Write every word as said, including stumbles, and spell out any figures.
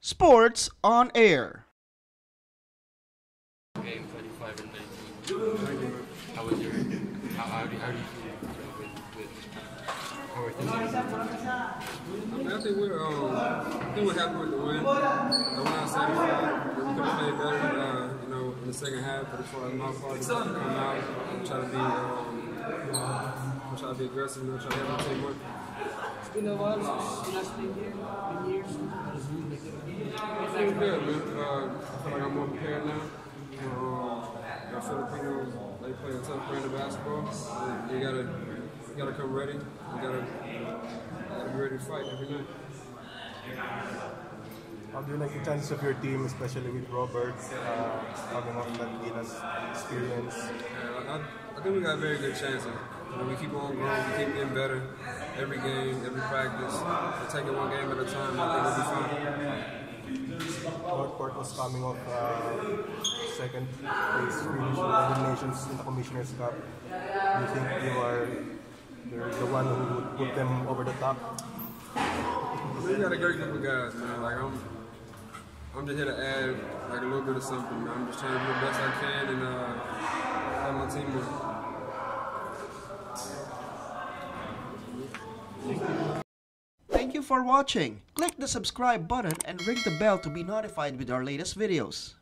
Sports on Air. Game twenty-five and nineteen. How was your, how, how, do, how do you feel with, with how are things? I think we're, um, I think we're happy with the win. I went out satisfied. We could have played better, uh, you know, in the second half. But as far as my part, to come out and try to be, um, try to be aggressive, you know, try to have my team work. It's been a while since you last played here. Been years. I feel good, man. Uh, I feel like I'm more prepared now. Um, our Filipinos, they play a tough brand of basketball. You gotta, you gotta come ready. You gotta, you gotta be ready to fight every night. How do you like the chances of your team, especially with Robert, uh, coming off that Gilas experience? Yeah, I, I think we got very good chances. You know, we keep on growing, we keep getting better every game, every practice. We're taking one game at a time. I think we'll be fine. NorthPort was coming off uh, second place finish with eliminations in the Commissioner's Cup. Do you think you are the one who would put them over the top? We got a great group of guys, man. Like I'm, I'm just here to add like a little bit of something. Man. I'm just trying to do the best I can and uh, have my team win. Thank you for watching. Click the subscribe button and ring the bell to be notified with our latest videos.